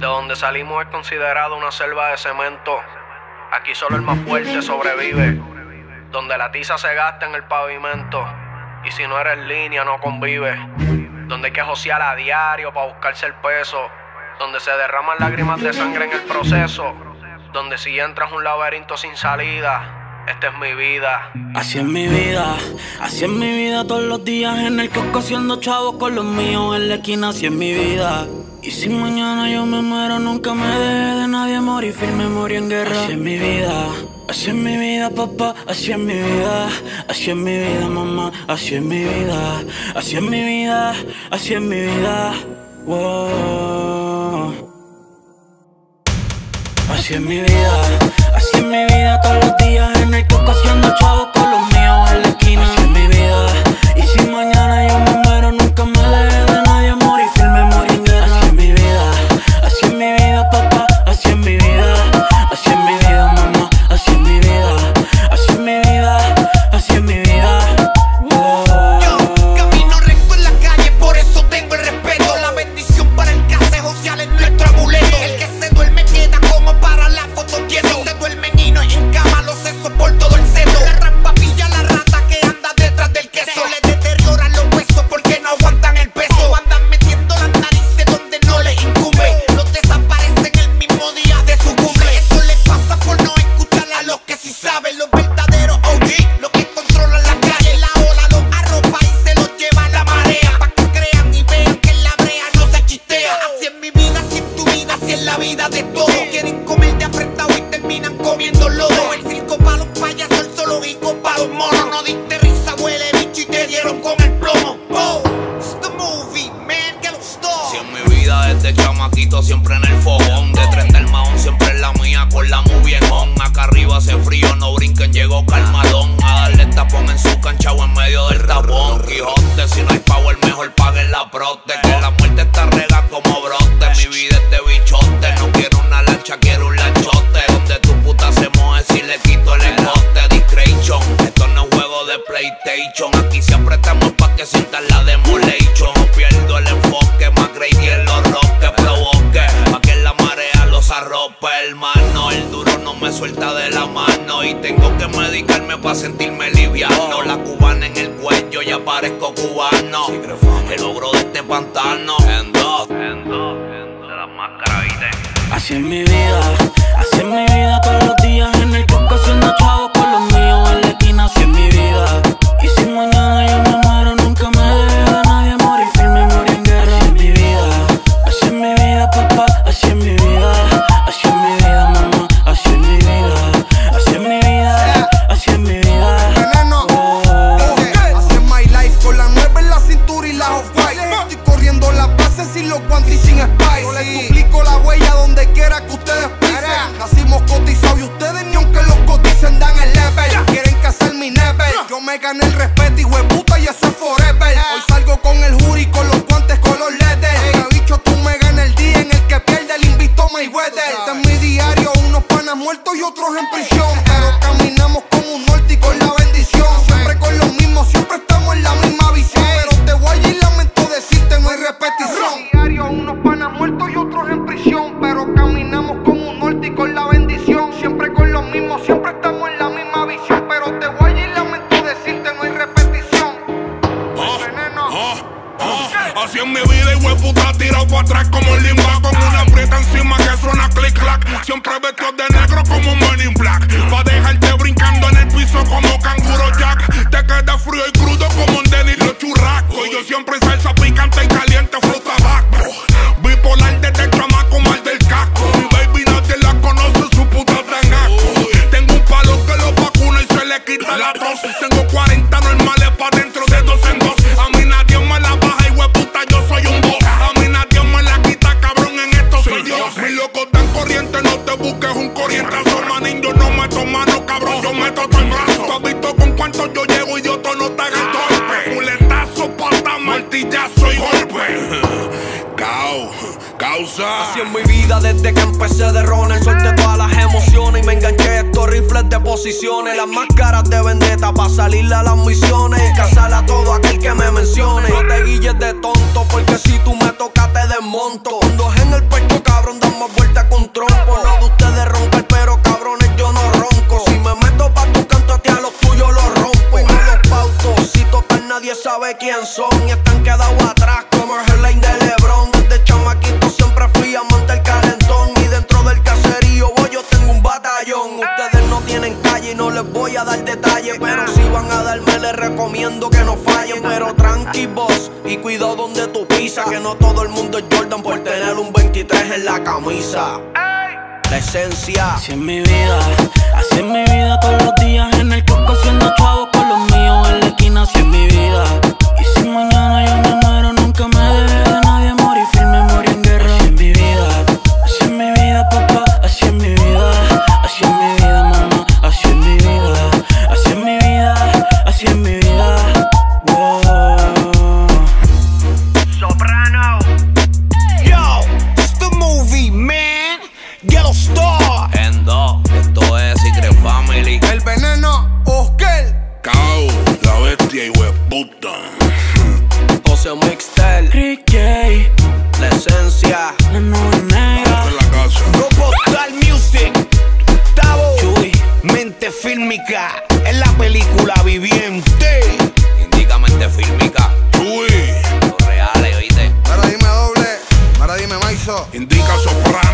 De donde salimos es considerado una selva de cemento. Aquí solo el más fuerte sobrevive. Donde la tiza se gasta en el pavimento. Y si no eres línea no convive. Donde hay que josear a diario para buscarse el peso. Donde se derraman lágrimas de sangre en el proceso. Donde si entras un laberinto sin salida. Esta es mi vida. Así es mi vida todos los días en el kiosco haciendo chavos con los míos en la esquina. Así es mi vida. Y si mañana yo me muero, nunca me deje de nadie morir firme, morir en guerra. Así es mi vida, papá, así es mi vida. Así es mi vida, mamá, así es mi vida. Así es mi vida, así es mi vida. Wow. Así es mi vida todos los días en el kiosco haciendo chavos con los míos en la esquina. Así es mi vida. Y si mañana yo me muero, nunca me deje de nadie morir firme, morir en guerra. Así es mi vida, papá, así es mi vida. Así es mi vida, mamá, así es mi vida. Así es mi vida, así es mi vida. Wow. Yo camino recto en la calle, por eso tengo el respeto. La bendición para el casejo social es nuestro amuleto. El que se duerme queda como para la foto quieto. Si te duermen y no es en cama, los sesos por todo el seto. La rampa pilla la rata que anda detrás del queso. Le deterioran los huesos porque no aguantan el peso. Andan metiendo las narices donde no les incumbe. Los desaparecen el mismo día de su cumple. Eso les pasa por no escuchar a los que sí saben. Los verdaderos OG, los que controlan la calle. La ola los arropa y se los lleva la marea. Pa' que crean y vean que en la brea no se chistea. Así es mi vida, así es tu vida, así es la vida de todos. Quieren comer de apretado y terminan comiendo lodo. El circo pa' los payasos, el zoológico pa' los monos. No diste risa, huele bicho y te dieron con el plomo. Oh, it's the movie, man, que gustó. Si en mi vida desde chamaquito siempre en el fogón. De 30 el mahón siempre en la mía con la muy bien on. Acá arriba hace frío, no brinquen, llegó calmadón. A darle tapón en su cancha o en medio del tapón. Quijote, si no hay power mejor paguen la prote. Que la muerte está rega como brote. Mi vida es de bichote, no quiero una lancha, quiero un lanchote. Donde tu puta se moje si le quito el escote. Discretion, esto no es juego de PlayStation. Aquí siempre estamos pa' que sientan la demolition. No pierdo el enfoque, más Grady en los roques provoque. Pa' que la marea los arrope, hermano. El duro no me suelta de la mano. Y tengo que medicarme pa' sentirme liviano. La cubana en el cuello, ya parezco cubano. El logro de este pantano. En dos, de las máscaras, ¿viste? Así es mi vida todos los días en el kiosco haciendo chavos con los míos en la esquina. Así es mi vida. Y si mañana yo me muero, nunca me deje de nadie morir firme, morir en guerra. Así es mi vida, papá, así es mi vida. Así es mi vida, mamá, así es mi vida. Así es mi vida, así es mi vida. Veneno, así es my life, con la 9 en la cintura y la off-white. Estoy corriendo las bases sin los guantes y sin spice. Yo les duplico la huella donde quiera que ustedes pisen. Nacimos cotizados y ustedes ni aunque los coticen dan el level. Quieren cazar mi never. Yo me gané el respeto, hijo de puta, y eso es forever. Hoy salgo con el jury con los guantes color leather. Bicho, tú me ganas el día en el que pierde el invicto Mayweather. Este es mi diario, unos panas muertos y otros en prisión. Pero caminamos como un norte y con la bendición. Siempre con los mismos, siempre estamos en la misma visión. Pero te voy a ir, lamento decirte, no hay repetición. Diario, unos panas muertos y otros en prisión. Pero caminamos como un norte y con la bendición. Siempre con los mismos, siempre estamos en la misma visión. Pero te voy a ir, lamento decirte, no hay repetición. Veneno. Así es mi vida y hueputa tirado para atrás como el limba. Con una prieta encima que suena click clack. Siempre vestido de negro como Men in Black. Pa' dejarte brincando en el piso como canguro Jack. Te quedas frío y crudo como un Denis los churrascos. Y yo siempre salsa picante y caliente flow tabaco. Bipolar desde chamaco mal del casco. Mi baby nadie la conoce, su puta tan asco. Tengo un palo que lo vacuna y se le quita la tos. Tengo 40 normales pa' dentro de 2 en 2. A mí nadie me la baja y hueputa yo soy un boss. A mí nadie me la quita, cabrón, en esto soy Dios. Mis locos dan corriente, no te busques un corrientazo. Manín, yo no meto mano, cabrón, yo meto todo el brazo. ¿Tú has visto con cuánto yo llego, idiota, no te hagas golpe? Muletazo, pata, martillazo y golpe. Causa. Así es mi vida desde que empecé de runner. Solté todas las emociones y me enganché a estos rifles de posiciones. Las máscaras de vendetta pa' salirle a las misiones. Cazar a todo aquel que me mencione. No te guilles de tonto porque si tú me tocas te desmonto. Con 2 en el pecho, cabrón, dame quién son y están quedados atrás como el headline de LeBron. Desde chamaquito siempre fui amante del calentón y dentro del caserío yo tengo un batallón. Ustedes no tienen calle y no les voy a dar detalles, pero si van a darme les recomiendo que no fallen. Pero tranqui boss y cuidado donde tú pisas, que no todo el mundo es Jordan por tener un 23 en la camisa. La esencia. Así es mi vida todos los días en el coco haciendo chavos con los míos en la esquina. Así es mi vida. Y si mañana yo me muero, nunca me deje de nadie, morir firme, morir en guerra. Así es mi vida, papá, así es mi vida, así es mi vida, mamá, así es mi vida, así es mi vida, así es mi vida. Wow. Soprano. Yo, it's the movie, man. Ghetto Star. Endo, esto es Secret Family. El veneno, Oscar. Cao, la bestia y hueputa. José Mixtel, Rick J, la esencia. la nube negra. En la casa. Grupo Star Music. Tavo. Chuy. Mente fílmica. Es la película viviente. Indícamente fílmica. Uy, Los reales, oíste. Ahora dime doble, ahora dime maizo. indica soprano.